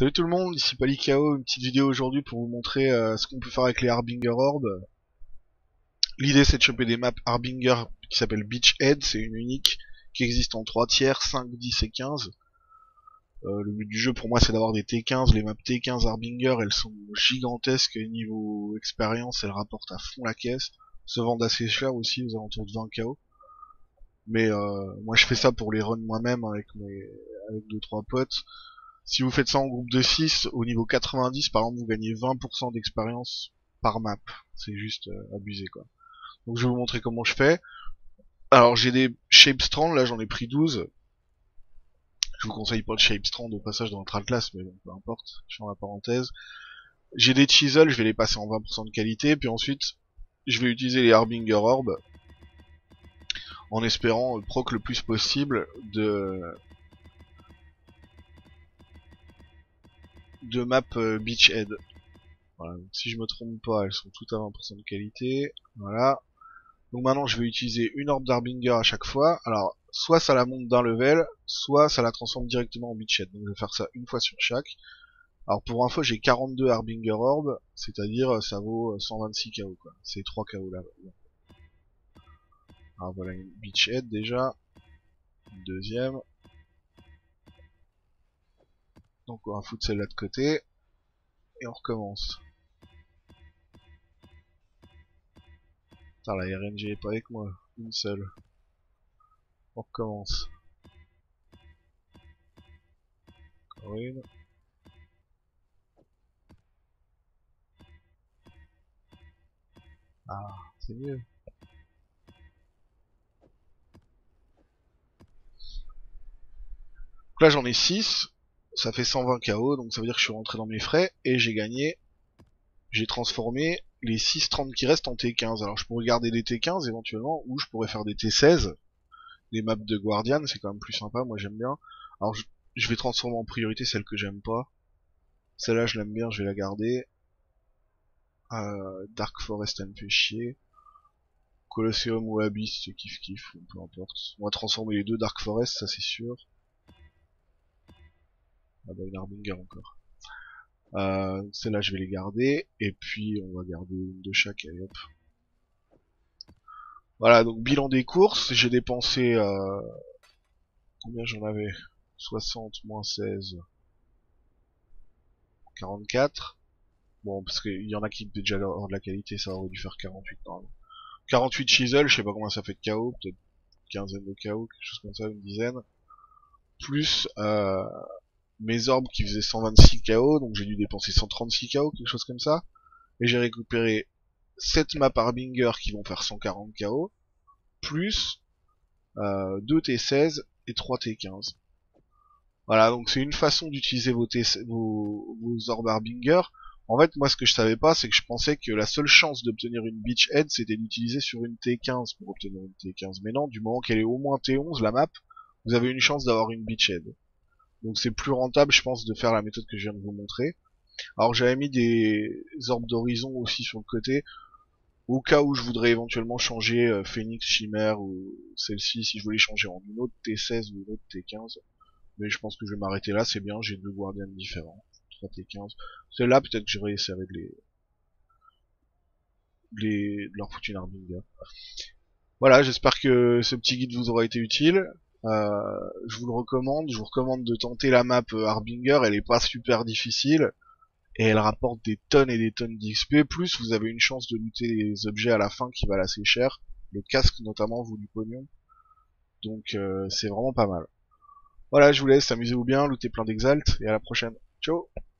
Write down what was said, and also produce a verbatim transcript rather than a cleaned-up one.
Salut tout le monde, ici Palikao, une petite vidéo aujourd'hui pour vous montrer euh, ce qu'on peut faire avec les Harbinger Orbs. L'idée c'est de choper des maps Harbinger qui s'appellent Beachhead, c'est une unique qui existe en trois tiers, cinq, dix et quinze. Euh, le but du jeu pour moi c'est d'avoir des T quinze, les maps T quinze Harbinger elles sont gigantesques et niveau expérience elles rapportent à fond la caisse, se vendent assez cher aussi aux alentours de vingt K O. Mais euh, moi je fais ça pour les runs moi-même avec mes avec deux trois potes. Si vous faites ça en groupe de six, au niveau quatre-vingt-dix, par exemple, vous gagnez vingt pour cent d'expérience par map. C'est juste euh, abusé, quoi. Donc je vais vous montrer comment je fais. Alors j'ai des Shape Strand, là j'en ai pris douze. Je vous conseille pas de Shape Strand au passage dans notre atlas, mais bon, peu importe, je fais dans la parenthèse. J'ai des Chisel, je vais les passer en vingt pour cent de qualité, puis ensuite, je vais utiliser les Harbinger Orbs, en espérant euh, proc le plus possible de... de map euh, Beachhead. Voilà, donc si je me trompe pas, elles sont toutes à vingt pour cent de qualité. Voilà. Donc maintenant je vais utiliser une orbe d'Harbinger à chaque fois. Alors, soit ça la monte d'un level, soit ça la transforme directement en Beachhead. Donc je vais faire ça une fois sur chaque. Alors pour info, j'ai quarante-deux Harbinger Orbs, c'est-à-dire ça vaut cent vingt-six K O quoi. C'est trois K O là. Alors voilà une Beachhead déjà. Une deuxième. Donc on va foutre celle-là de côté. Et on recommence. Putain, la R N G est pas avec moi. Une seule. On recommence. Encore une. Ah, c'est mieux. Donc là j'en ai six. Ça fait cent vingt K O, donc ça veut dire que je suis rentré dans mes frais. Et j'ai gagné. J'ai transformé les six trente qui restent en T quinze. Alors je pourrais garder des T quinze éventuellement. Ou je pourrais faire des T seize. Des maps de Guardian, c'est quand même plus sympa, moi j'aime bien. Alors je, je vais transformer en priorité celle que j'aime pas. Celle-là je l'aime bien, je vais la garder. Euh, Dark Forest elle me fait chier. Colosseum ou Abyss, c'est kiff kiff, peu importe. On va transformer les deux Dark Forest, ça c'est sûr. Ah bah une Harbinger encore. Euh, celle-là je vais les garder. Et puis on va garder une de chaque, allez hop. Voilà, donc bilan des courses, j'ai dépensé... Euh, combien j'en avais? soixante moins seize. quarante-quatre. Bon, parce qu'il y en a qui étaient déjà hors de la qualité, ça aurait dû faire quarante-huit normalement. quarante-huit chisel, je sais pas combien ça fait de K O, peut-être une quinzaine de K O, quelque chose comme ça, une dizaine. Plus euh, mes orbes qui faisaient cent vingt-six K O, donc j'ai dû dépenser cent trente-six K O, quelque chose comme ça. Et j'ai récupéré sept maps Harbinger qui vont faire cent quarante K O, plus euh, deux T seize et trois T quinze. Voilà, donc c'est une façon d'utiliser vos, vos, vos orbes Harbinger. En fait, moi, ce que je savais pas, c'est que je pensais que la seule chance d'obtenir une Beachhead, c'était d'utiliser sur une T quinze pour obtenir une T quinze. Mais non, du moment qu'elle est au moins T onze, la map, vous avez une chance d'avoir une Beachhead. Donc c'est plus rentable, je pense, de faire la méthode que je viens de vous montrer. Alors j'avais mis des orbes d'horizon aussi sur le côté, au cas où je voudrais éventuellement changer euh, Phoenix, Chimère ou celle-ci, si je voulais changer en une autre T seize ou une autre T quinze. Mais je pense que je vais m'arrêter là, c'est bien, j'ai deux Guardians différents. trois T quinze. Celle-là, peut-être que j'aurais essayé de les... de les... de leur foutre une Harbinger. Voilà, j'espère que ce petit guide vous aura été utile. Euh, je vous le recommande, je vous recommande de tenter la map Harbinger, elle est pas super difficile. Et elle rapporte des tonnes et des tonnes d'X P, plus vous avez une chance de looter les objets à la fin qui valent assez cher. Le casque notamment vaut du pognon. Donc euh, c'est vraiment pas mal. Voilà, je vous laisse, amusez-vous bien, lootez plein d'exalt, et à la prochaine. Ciao.